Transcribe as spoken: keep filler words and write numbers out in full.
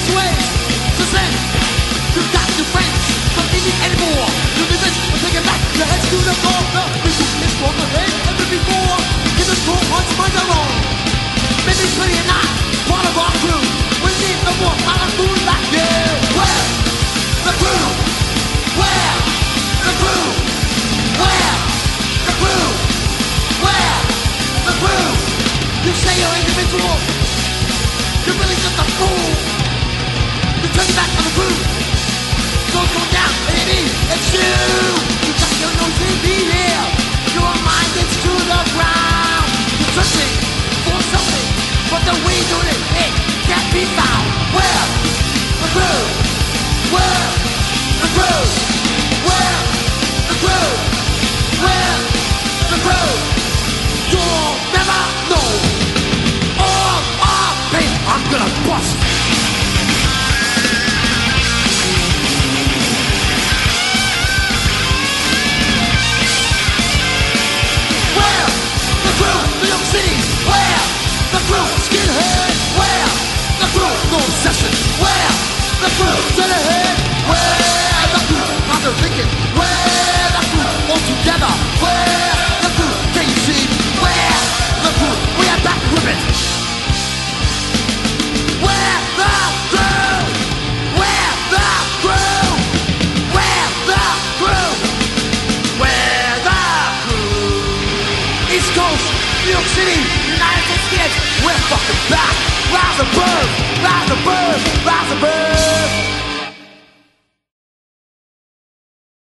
ways. So send, you got your friends, don't need it anymore. You do this, we're taking back your heads to the floor. The people is stronger than ever before. Give us four hearts, mind their own. Maybe pretty or not, part of our crew. We need no more kind of food like you. Where? The crew. Where? The crew. Where? The crew. Where? The crew. You say you're individual. You're really just a fool. You turn your back on the crew. So come down, baby, it's you. You got your nose in the air. Your mind is to the ground. You're searching for something, but the way you do it, it can't be found. Where? The crew. Where? The crew. Where? The crew. Where? The crew. You'll never know. All our pain, I'm gonna bust. Where? The crew, New York City. Where? The crew, skinhead. Where? The crew, no obsession. Where? The crew, straight ahead. Where? The crew, how's it thinking? Where? The crew, all together. Where? The crew, can you see? Where? The crew, we are back with it. Where? The crew. Where? The crew. Where? The crew. Where? The crew. East Coast, New York City, United States kids, we're fucking back. Rise above, rise above, rise above.